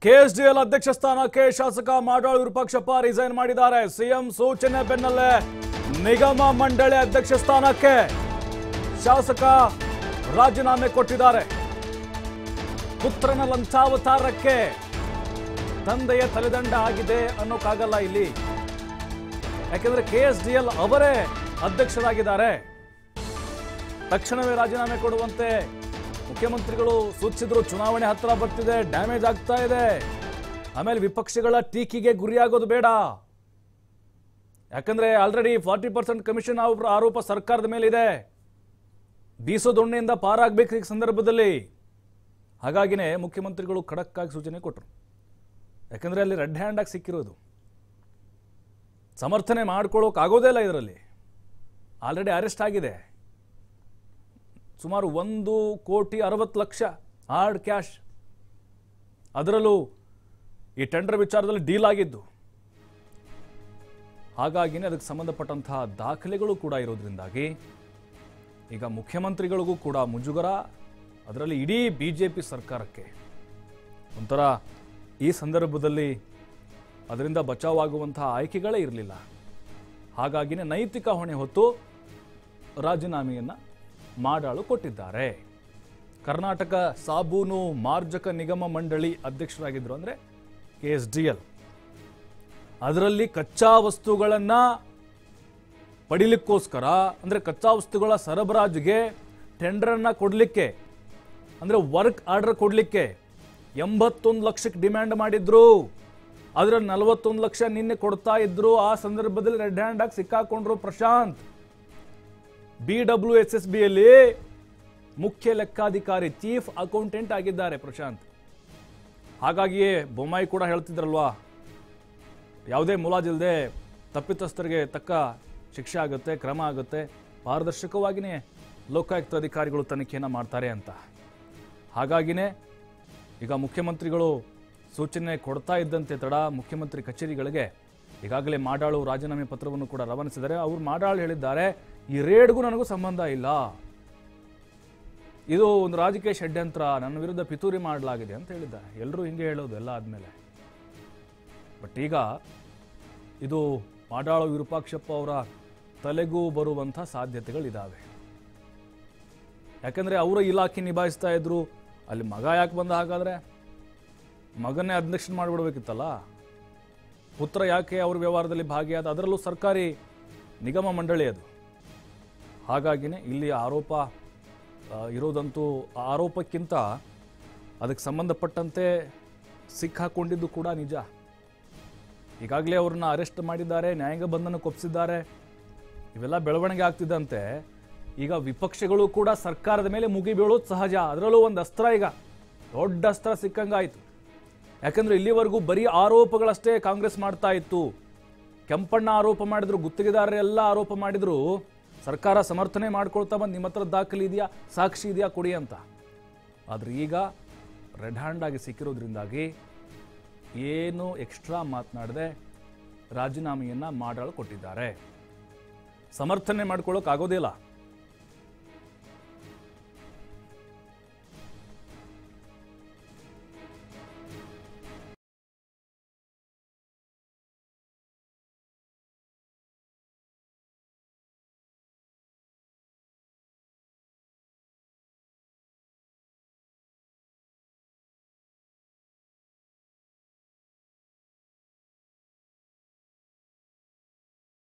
KSDL ಅಧ್ಯಕ್ಷ ಸ್ಥಾನಕ್ಕೆ ಶಾಸಕ ಮಾಡಾಳು ವಿರೂಪಾಕ್ಷಪ್ಪ ರಿಸೈನ್ ಮಾಡಿದ್ದಾರೆ. ಸಿಎಂ ಸೂಚನೆ ಬೆನ್ನಲ್ಲೇ ನಿಗಮ ಮಂಡಳಿ ಅಧ್ಯಕ್ಷ ಸ್ಥಾನಕ್ಕೆ ಶಾಸಕ ರಾಜೀನಾಮೆ ಕೊಟ್ಟಿದ್ದಾರೆ. ಪುತ್ರನ ಲಂಚಾವತಾರಕ್ಕೆ ತಂದೆಯ ತಲೆದಂಡ ಆಗಿದೆ ಅನ್ನೋಕ್ಕಾಗಲ್ಲ ಇಲ್ಲಿ. ಯಾಕೆಂದ್ರೆ ಕೆಎಸ್ಡಿಎಲ್ ಅವರೇ ಅಧ್ಯಕ್ಷರಾಗಿದ್ದಾರೆ. ತಕ್ಷಣವೇ ರಾಜೀನಾಮೆ ಕೊಡುವಂತೆ ಮುಖ್ಯಮಂತ್ರಿಗಳು ಸೂಚಿಸಿದ್ರು. ಚುನಾವಣೆ ಹತ್ತಿರ ಬರ್ತಿದೆ, ಡ್ಯಾಮೇಜ್ ಆಗ್ತಾ ಇದೆ, ಆಮೇಲೆ ವಿಪಕ್ಷಗಳ ಟೀಕೆಗೆ ಗುರಿಯಾಗೋದು ಬೇಡ. ಯಾಕಂದ್ರೆ ಆಲ್ರೆಡಿ 40% ಕಮಿಷನ್ ಆರೋಪ ಸರ್ಕಾರದ ಮೇಲಿದೆ. ಬೀಸೋ ದೊಣ್ಣೆಯಿಂದ ಪಾರಾಗಬೇಕು ಈ ಸಂದರ್ಭದಲ್ಲಿ. ಹಾಗಾಗಿನೇ ಮುಖ್ಯಮಂತ್ರಿಗಳು ಖಡಕ್ ಆಗಿ ಸೂಚನೆ ಕೊಟ್ಟರು. ಯಾಕಂದ್ರೆ ಅಲ್ಲಿ ರೆಡ್ ಹ್ಯಾಂಡ್ ಆಗಿ ಸಿಕ್ಕಿರೋದು, ಸಮರ್ಥನೆ ಮಾಡ್ಕೊಳ್ಳೋಕೆ ಆಗೋದೇ ಇಲ್ಲ. ಇದರಲ್ಲಿ ಆಲ್ರೆಡಿ ಅರೆಸ್ಟ್ ಆಗಿದೆ. ಸುಮಾರು 1,60,00,000 ಹಾರ್ಡ್ ಕ್ಯಾಶ್, ಅದರಲ್ಲೂ ಈ ಟೆಂಡರ್ ವಿಚಾರದಲ್ಲಿ ಡೀಲ್ ಆಗಿದ್ದು. ಹಾಗಾಗಿನೇ ಅದಕ್ಕೆ ಸಂಬಂಧಪಟ್ಟಂತಹ ದಾಖಲೆಗಳು ಕೂಡ ಇರೋದ್ರಿಂದಾಗಿ ಈಗ ಮುಖ್ಯಮಂತ್ರಿಗಳಿಗೂ ಕೂಡ ಮುಜುಗರ, ಅದರಲ್ಲಿ ಇಡೀ ಬಿಜೆಪಿ ಸರ್ಕಾರಕ್ಕೆ ಒಂಥರ ಈ ಸಂದರ್ಭದಲ್ಲಿ ಅದರಿಂದ ಬಚಾವಾಗುವಂತಹ ಆಯ್ಕೆಗಳೇ ಇರಲಿಲ್ಲ. ಹಾಗಾಗಿನೇ ನೈತಿಕ ಹೊಣೆ ಹೊತ್ತು ರಾಜೀನಾಮೆಯನ್ನು ಮಾಡಾಳು ಕೊಟ್ಟಿದ್ದಾರೆ. ಕರ್ನಾಟಕ ಸಾಬೂನು ಮಾರ್ಜಕ ನಿಗಮ ಮಂಡಳಿ ಅಧ್ಯಕ್ಷರಾಗಿದ್ದರು ಅಂದರೆ ಕೆಎಸ್ಡಿಎಲ್. ಅದರಲ್ಲಿ ಕಚ್ಚಾ ವಸ್ತುಗಳನ್ನು ಪಡಿಲಿಕ್ಕೋಸ್ಕರ, ಅಂದರೆ ಕಚ್ಚಾ ವಸ್ತುಗಳ ಸರಬರಾಜಿಗೆ ಟೆಂಡರನ್ನು ಕೊಡಲಿಕ್ಕೆ, ಅಂದರೆ ವರ್ಕ್ ಆರ್ಡರ್ ಕೊಡಲಿಕ್ಕೆ 81 ಲಕ್ಷಕ್ಕೆ ಡಿಮ್ಯಾಂಡ್ ಮಾಡಿದ್ರು. ಅದರಲ್ಲಿ 41 ಲಕ್ಷ ನಿನ್ನೆ ಕೊಡ್ತಾ ಇದ್ರು. ಆ ಸಂದರ್ಭದಲ್ಲಿ ರೆಡ್ ಹ್ಯಾಂಡ್ ಆಗಿ ಸಿಕ್ಕಾಕೊಂಡ್ರು ಪ್ರಶಾಂತ್. BWSSBಯಲ್ಲಿ ಮುಖ್ಯ ಲೆಕ್ಕಾಧಿಕಾರಿ, ಚೀಫ್ ಅಕೌಂಟೆಂಟ್ ಆಗಿದ್ದಾರೆ ಪ್ರಶಾಂತ್. ಹಾಗಾಗಿಯೇ ಬೊಮ್ಮಾಯಿ ಕೂಡ ಹೇಳ್ತಿದ್ರಲ್ವಾ, ಯಾವುದೇ ಮುಲಾಜಿಲ್ಲದೆ ತಪ್ಪಿತಸ್ಥರಿಗೆ ತಕ್ಕ ಶಿಕ್ಷೆ ಆಗುತ್ತೆ, ಕ್ರಮ ಆಗುತ್ತೆ, ಪಾರದರ್ಶಕವಾಗಿಯೇ ಲೋಕಾಯುಕ್ತ ಅಧಿಕಾರಿಗಳು ತನಿಖೆಯನ್ನು ಮಾಡ್ತಾರೆ ಅಂತ. ಹಾಗಾಗಿನೇ ಈಗ ಮುಖ್ಯಮಂತ್ರಿಗಳು ಸೂಚನೆ ಕೊಡ್ತಾ ಇದ್ದಂತೆ ತಡ ಮುಖ್ಯಮಂತ್ರಿ ಕಚೇರಿಗಳಿಗೆ ಈಗಾಗಲೇ ಮಾಡಾಳು ರಾಜೀನಾಮೆ ಪತ್ರವನ್ನು ಕೂಡ ರವಾನಿಸಿದ್ದಾರೆ. ಅವರು ಮಾಡಾಳು ಹೇಳಿದ್ದಾರೆ, ಈ ರೇಡ್ಗೂ ನನಗೂ ಸಂಬಂಧ ಇಲ್ಲ, ಇದು ಒಂದು ರಾಜಕೀಯ ಷಡ್ಯಂತ್ರ, ನನ್ನ ವಿರುದ್ಧ ಪಿತೂರಿ ಮಾಡಲಾಗಿದೆ ಅಂತ ಹೇಳಿದ್ದಾರೆ. ಎಲ್ಲರೂ ಹಿಂಗೆ ಹೇಳೋದು ಎಲ್ಲ ಆದಮೇಲೆ. ಬಟ್ ಈಗ ಇದು ಮಾಡಾಳು ವಿರೂಪಾಕ್ಷಪ್ಪ ಅವರ ತಲೆಗೂ ಬರುವಂಥ ಸಾಧ್ಯತೆಗಳಿದ್ದಾವೆ. ಯಾಕಂದರೆ ಅವರ ಇಲಾಖೆ ನಿಭಾಯಿಸ್ತಾ ಇದ್ರು, ಅಲ್ಲಿ ಮಗ ಯಾಕೆ ಬಂದ? ಹಾಗಾದರೆ ಮಗನ್ನೇ ಅಧ್ಯಕ್ಷ ಮಾಡಿಬಿಡ್ಬೇಕಿತ್ತಲ್ಲ. ಪುತ್ರ ಯಾಕೆ ಅವ್ರ ವ್ಯವಹಾರದಲ್ಲಿ ಭಾಗಿಯಾದ? ಅದರಲ್ಲೂ ಸರ್ಕಾರಿ ನಿಗಮ ಮಂಡಳಿ ಅದು. ಹಾಗಾಗಿನೇ ಇಲ್ಲಿ ಆರೋಪ ಇರೋದಂತೂ ಆರೋಪಕ್ಕಿಂತ ಅದಕ್ಕೆ ಸಂಬಂಧಪಟ್ಟಂತೆ ಸಿಕ್ಕಾಕೊಂಡಿದ್ದು ಕೂಡ ನಿಜ. ಈಗಾಗಲೇ ಅವ್ರನ್ನ ಅರೆಸ್ಟ್ ಮಾಡಿದ್ದಾರೆ, ನ್ಯಾಯಾಂಗ ಬಂಧನಕ್ಕೆ ಒಪ್ಪಿಸಿದ್ದಾರೆ. ಇವೆಲ್ಲ ಬೆಳವಣಿಗೆ ಆಗ್ತಿದ್ದಂತೆ ಈಗ ವಿಪಕ್ಷಗಳು ಕೂಡ ಸರ್ಕಾರದ ಮೇಲೆ ಮುಗಿಬೀಳೋದು ಸಹಜ. ಅದರಲ್ಲೂ ಒಂದು ಅಸ್ತ್ರ, ಈಗ ದೊಡ್ಡ ಅಸ್ತ್ರ ಸಿಕ್ಕಂಗಾಯಿತು. ಯಾಕಂದ್ರೆ ಇಲ್ಲಿವರೆಗೂ ಬರೀ ಆರೋಪಗಳಷ್ಟೇ ಕಾಂಗ್ರೆಸ್ ಮಾಡ್ತಾ ಇತ್ತು. ಕೆಂಪಣ್ಣ ಆರೋಪ ಮಾಡಿದ್ರು, ಗುತ್ತಿಗೆದಾರರೆಲ್ಲ ಆರೋಪ ಮಾಡಿದ್ರು, ಸರ್ಕಾರ ಸಮರ್ಥನೆ ಮಾಡ್ಕೊಳ್ತಾ ಬಂದು ನಿಮ್ಮ ಹತ್ರ ದಾಖಲೆ ಇದೆಯಾ, ಸಾಕ್ಷಿ ಇದೆಯಾ ಕೊಡಿ ಅಂತ. ಆದರೆ ಈಗ ರೆಡ್ ಹ್ಯಾಂಡ್ ಆಗಿ ಸಿಕ್ಕಿರೋದ್ರಿಂದಾಗಿ ಏನು ಎಕ್ಸ್ಟ್ರಾ ಮಾತನಾಡದೆ ರಾಜೀನಾಮೆಯನ್ನು ಮಾಡಾಳು ಕೊಟ್ಟಿದ್ದಾರೆ. ಸಮರ್ಥನೆ ಮಾಡ್ಕೊಳ್ಳೋಕೆ ಆಗೋದಿಲ್ಲ.